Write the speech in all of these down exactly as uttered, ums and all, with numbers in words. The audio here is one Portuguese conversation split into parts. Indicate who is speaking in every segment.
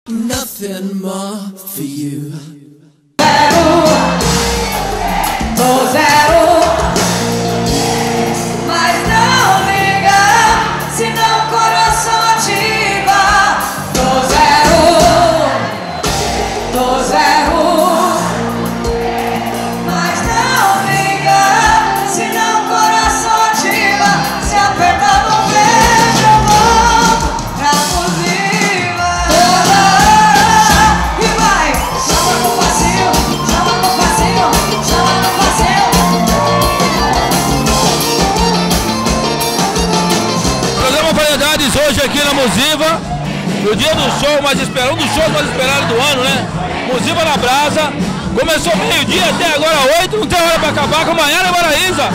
Speaker 1: Nothing more for you.
Speaker 2: Zero, zero. Mas não liga se não o coração ativa. Do zero, do zero. Mas não liga se não o coração ativa. Se apertar no beijo eu volto pra Musiva. E vai, chama no passinho, chama no passinho, chama no passinho.
Speaker 3: Programa Variedades hoje aqui na Musiva, no dia do show mais esperado, um dos shows mais esperados do ano, né? Musiva na Brasa, começou meio-dia até agora oito, não tem hora pra acabar com Maiara e Maraíza.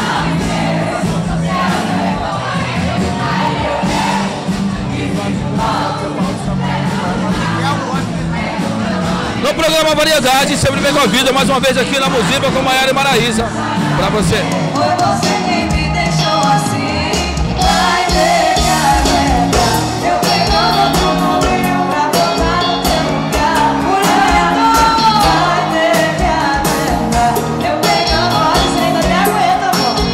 Speaker 3: No programa Variedades, sempre vem com a vida, mais uma vez aqui na Musiva com Maiara e Maraíza, pra você.
Speaker 2: Foi você quem me deixou assim, vai ter que aguentar. Eu pegando outro número pra botar no teu lugar. Mulher, vai ter que aguentar. Eu pegando, olha, você ainda me aguenta, amor.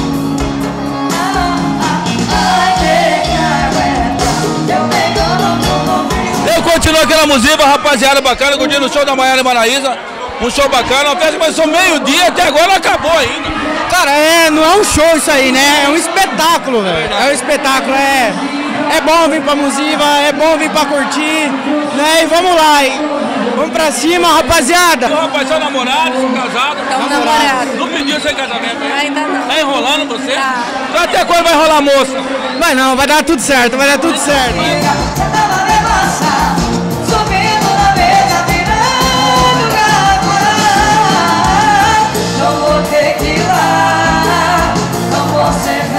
Speaker 2: Ah, ah, vai ter que aguentar. Eu pegando outro número.
Speaker 3: Eu continuo aqui na Musiva, rapaziada bacana, curtindo o show da Maiara e Maraíza. Um show bacana, uma festa que começou meio-dia, até agora não acabou ainda.
Speaker 4: Cara, é, não é um show isso aí, né? É um espetáculo, velho. É um espetáculo, é. É bom vir pra Musiva, é bom vir pra curtir, né? E vamos lá, hein? Vamos pra cima, rapaziada.
Speaker 3: O rapaz, são namorados, são casados.
Speaker 5: Estamos namorados.
Speaker 3: Não pediu sem casamento, hein?
Speaker 5: Ainda não.
Speaker 3: Tá enrolando você?
Speaker 5: Tá.
Speaker 3: Então até quando vai rolar, moça?
Speaker 4: Vai não, vai dar tudo certo, vai dar tudo certo.
Speaker 2: Tava me passar, subindo na mesa, virando garrafa. Não vou ter que ir lá, não vou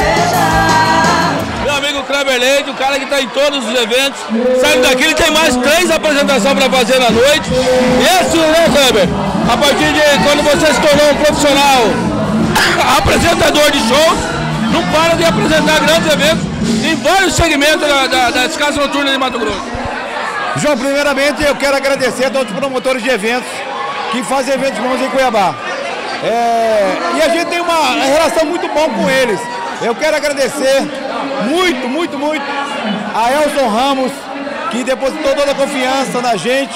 Speaker 2: cervejar.
Speaker 3: Meu amigo Kleber Leite, o cara que tá em todos os eventos. Saindo daqui, ele tem mais três apresentações pra fazer na noite. E esse, né, Kleber? A partir de quando você se tornou um profissional apresentador de shows, não para de apresentar grandes eventos em vários segmentos da, da, das casas noturnas de Mato Grosso.
Speaker 6: João, primeiramente eu quero agradecer a todos os promotores de eventos que fazem eventos bons em Cuiabá. É, e a gente tem uma relação muito boa com eles. Eu quero agradecer muito, muito, muito a Elson Ramos, que depositou toda a confiança na gente,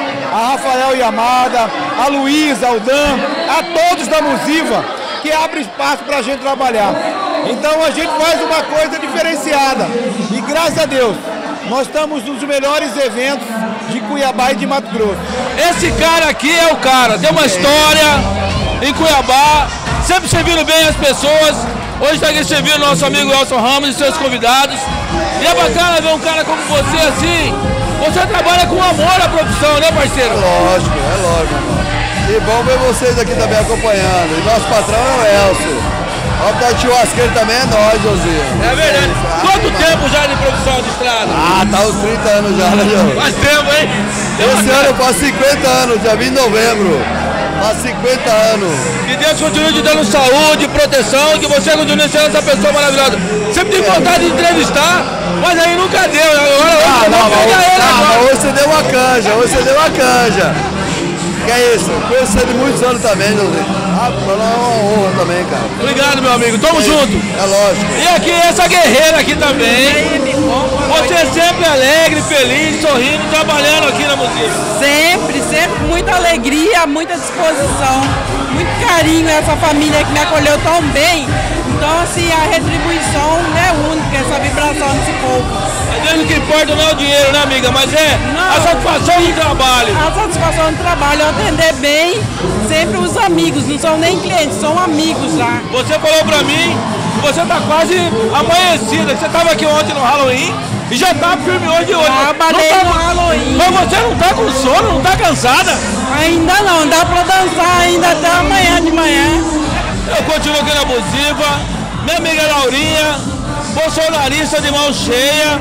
Speaker 6: a Rafael Yamada, a Luísa, o Dan, a todos da Musiva, que abrem espaço para a gente trabalhar. Então a gente faz uma coisa diferenciada e graças a Deus nós estamos nos melhores eventos de Cuiabá e de Mato Grosso.
Speaker 3: Esse cara aqui é o cara, tem uma história em Cuiabá, sempre servindo bem as pessoas. Hoje está aqui servindo nosso amigo Elson Ramos e seus convidados. E é bacana ver um cara como você assim. Você trabalha com amor à profissão, né, parceiro?
Speaker 7: É lógico, é lógico, irmão. E bom ver vocês aqui também acompanhando. E nosso patrão é o Elson. Ó, tá de churrasqueiro também é nós, Josinho.
Speaker 3: É verdade. Quanto tempo já de profissão de estrada?
Speaker 7: Ah, tá uns trinta anos já, né, João?
Speaker 3: Faz tempo, hein?
Speaker 7: Esse ano eu faço cinquenta anos, já vim em novembro. Faz cinquenta anos.
Speaker 3: Que Deus continue te dando saúde, proteção, e que você continue sendo essa pessoa maravilhosa. Sempre tive vontade de entrevistar, mas aí nunca deu. Agora hoje
Speaker 7: Ah,
Speaker 3: eu
Speaker 7: não,
Speaker 3: vou
Speaker 7: mas,
Speaker 3: pegar ele
Speaker 7: ah,
Speaker 3: agora.
Speaker 7: mas hoje você deu uma canja, hoje você deu uma canja. Que é isso? Conheço você de muitos anos também, Josinho. Ah, pra nós é uma honra também, cara.
Speaker 3: Obrigado, meu amigo. Tamo
Speaker 7: É,
Speaker 3: junto.
Speaker 7: É lógico.
Speaker 3: E aqui, essa guerreira aqui também. Você sempre alegre, feliz, sorrindo, trabalhando aqui na Musiva.
Speaker 5: Sempre, sempre muita alegria, muita disposição, muito carinho, essa família que me acolheu tão bem. Então, assim, a retribuição é única, essa vibração desse povo.
Speaker 3: Às vezes o que importa não é o dinheiro, né, amiga? Mas é
Speaker 5: Não.
Speaker 3: a satisfação do trabalho.
Speaker 5: A satisfação do trabalho, é atender bem sempre os amigos, não são nem clientes, são amigos já.
Speaker 3: Você falou pra mim que você tá quase amanhecida. Você tava aqui ontem no Halloween e já tá firme hoje de hoje.
Speaker 5: Trabalhei
Speaker 3: Não tá-
Speaker 5: no Halloween.
Speaker 3: Mas você não tá com sono, não tá cansada?
Speaker 5: Ainda não, dá pra dançar ainda até amanhã de manhã.
Speaker 3: Eu continuo aqui na Musiva. Minha amiga Laurinha, bolsonarista de mão cheia,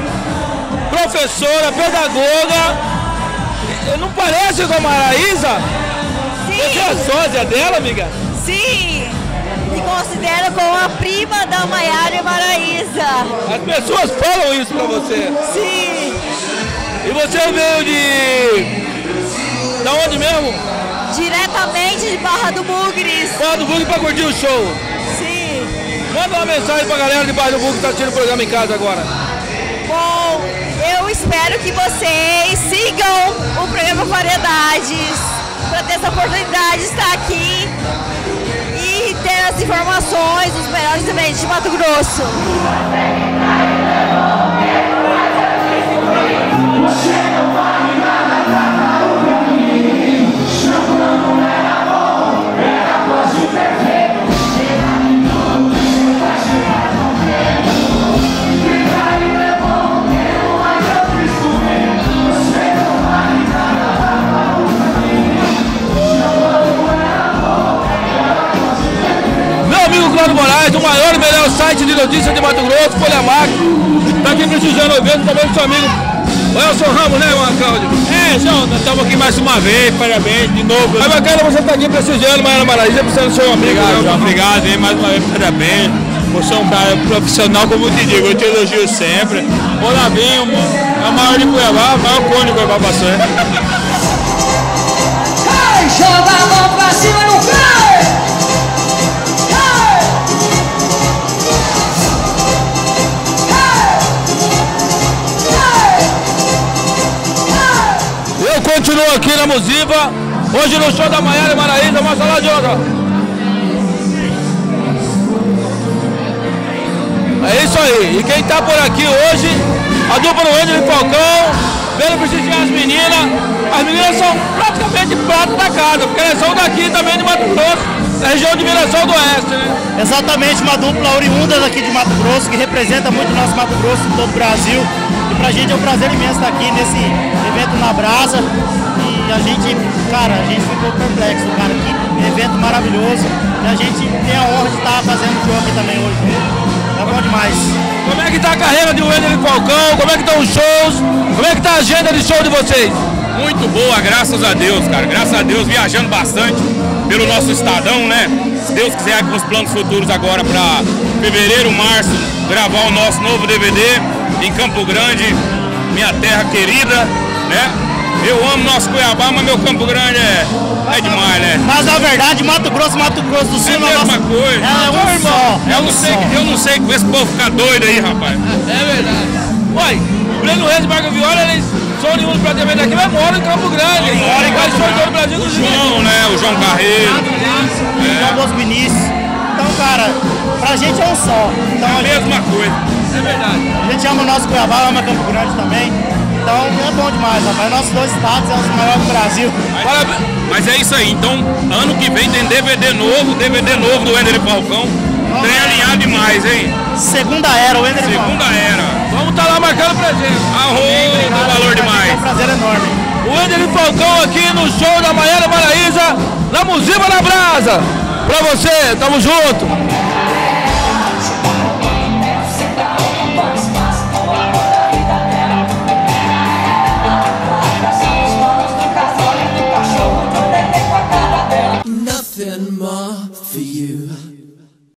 Speaker 3: professora, pedagoga. Não parece com a Maraíza? Você é sósia dela, amiga?
Speaker 8: Sim, me considero como a prima da Maiara e Maraíza.
Speaker 3: As pessoas falam isso pra você.
Speaker 8: Sim.
Speaker 3: E você veio de mesmo?
Speaker 8: Diretamente de Barra do Bugres.
Speaker 3: Barra do Bugres pra curtir o show.
Speaker 8: Sim.
Speaker 3: Manda uma mensagem pra galera de Barra do Bugres que tá assistindo o programa em casa agora.
Speaker 8: Bom, eu espero que vocês sigam o programa Variedades para ter essa oportunidade de estar aqui e ter as informações, os melhores eventos de Mato Grosso.
Speaker 3: Cláudio Moraes, o maior e melhor site de notícias de Mato Grosso, Folha Mac, tá aqui prestigiando o evento também com seu amigo o Elson Ramos, né, irmão Cláudio?
Speaker 9: É, João, nós estamos aqui mais uma vez, parabéns, de novo.
Speaker 3: É bacana você estar aqui prestigiando Maiara Maraíza, precisando do seu amigo.
Speaker 9: Obrigado, João, obrigado, hein, mais uma vez, parabéns. Você é um cara profissional, como eu te digo, eu te elogio sempre. O Lavinho, é o maior de Cuiabá, o maior cone de Cuiabá passou.
Speaker 2: Ai, joga a mão pra cima e não cai!
Speaker 3: Eu continuo aqui na Musiva, hoje no show da Maiara Maraíza, mostra lá de outra. É isso aí, e quem tá por aqui hoje, a dupla do Wendel e Falcão, veio prestigiar as meninas. As meninas são praticamente prata da casa, porque elas são daqui também de Mato Grosso, da região de Mirassol do Oeste, né?
Speaker 4: Exatamente, uma dupla oriunda daqui de Mato Grosso, que representa muito o nosso Mato Grosso em todo o Brasil. E pra gente é um prazer imenso estar aqui nesse evento na Brasa. E a gente, cara, a gente ficou perplexo, cara, que evento maravilhoso. E a gente tem a honra de estar fazendo o show aqui também hoje. É bom demais.
Speaker 3: Como é que tá a carreira de Wendel e Falcão? Como é que estão os shows? Como é que tá a agenda de show de vocês?
Speaker 9: Muito boa, graças a Deus, cara. Graças a Deus, viajando bastante pelo nosso estadão, né? Se Deus quiser, com os planos futuros agora para fevereiro, março, gravar o nosso novo D V D em Campo Grande, minha terra querida, né? Eu amo nosso Cuiabá, mas meu Campo Grande é, é demais, né?
Speaker 4: Mas na verdade, Mato Grosso, Mato Grosso do Sul
Speaker 9: é a mesma
Speaker 4: nossa...
Speaker 9: coisa.
Speaker 4: É um só.
Speaker 9: Eu não sei, eu não sei que esse povo fica doido aí, rapaz.
Speaker 3: É verdade. Uai, o Breno Reis e Marco Viola, eles são oriundos praticamente daqui, mas moram em Campo Grande.
Speaker 9: Mora em
Speaker 3: Campo
Speaker 9: Campo
Speaker 3: Grande. Brasil,
Speaker 9: O João, né? O João Carreiro.
Speaker 4: É. João Bosco Vinícius. Então, cara, pra gente é um só. Então,
Speaker 9: É a
Speaker 4: a gente,
Speaker 9: mesma coisa.
Speaker 3: É verdade.
Speaker 4: a gente ama o nosso Cuiabá, ama Campo Grande também. Então é bom demais, rapaz. Nossos dois estados são os maiores do Brasil.
Speaker 9: Mas, mas é isso aí. Então, ano que vem tem D V D novo, D V D novo do Wendel e Falcão. Tem alinhado demais, hein?
Speaker 4: Segunda era, o Wendel e Falcão.
Speaker 9: Segunda era.
Speaker 3: Vamos estar lá marcando presença.
Speaker 9: Arroz, do valor
Speaker 4: É
Speaker 9: demais.
Speaker 4: um prazer enorme.
Speaker 3: O Wendel e Falcão aqui no show da Maiara Maraíza, na Musiva na Brasa. Pra você, tamo junto.